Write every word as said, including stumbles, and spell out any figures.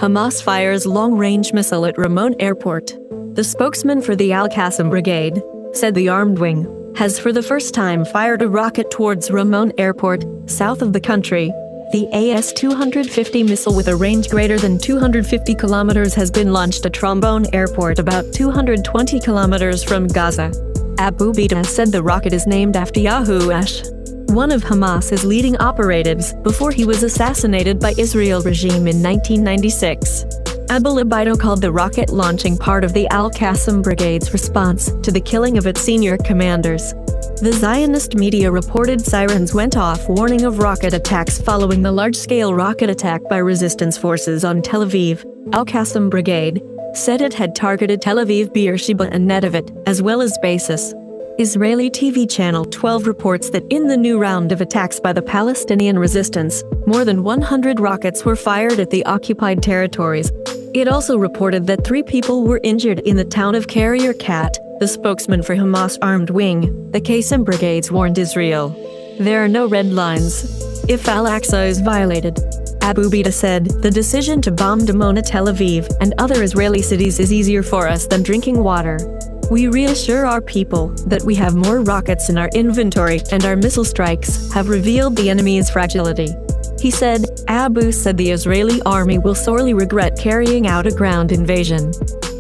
Hamas fires long-range missile at Ramon Airport. The spokesman for the Al-Qassam Brigade said the armed wing has for the first time fired a rocket towards Ramon Airport, south of the country. The A S two fifty missile with a range greater than two hundred fifty kilometers has been launched at Ramon Airport, about two hundred twenty kilometers from Gaza. Abu Bida said the rocket is named after Yahuash, one of Hamas's leading operatives, before he was assassinated by Israel regime in nineteen ninety-six. Abu Bida called the rocket launching part of the Al-Qassam Brigade's response to the killing of its senior commanders. The Zionist media reported sirens went off warning of rocket attacks following the large-scale rocket attack by resistance forces on Tel Aviv. Al-Qassam Brigade said it had targeted Tel Aviv, Beersheba and Netivot, as well as bases. Israeli T V channel twelve reports that in the new round of attacks by the Palestinian resistance, more than one hundred rockets were fired at the occupied territories. It also reported that three people were injured in the town of Carrier Cat. The spokesman for Hamas armed wing, the Qassam Brigades, warned Israel, "There are no red lines if Al-Aqsa is violated." Abu Bida said, "The decision to bomb Dimona, Tel Aviv, and other Israeli cities is easier for us than drinking water. We reassure our people that we have more rockets in our inventory, and our missile strikes have revealed the enemy's fragility." He said. Abu said the Israeli army will sorely regret carrying out a ground invasion.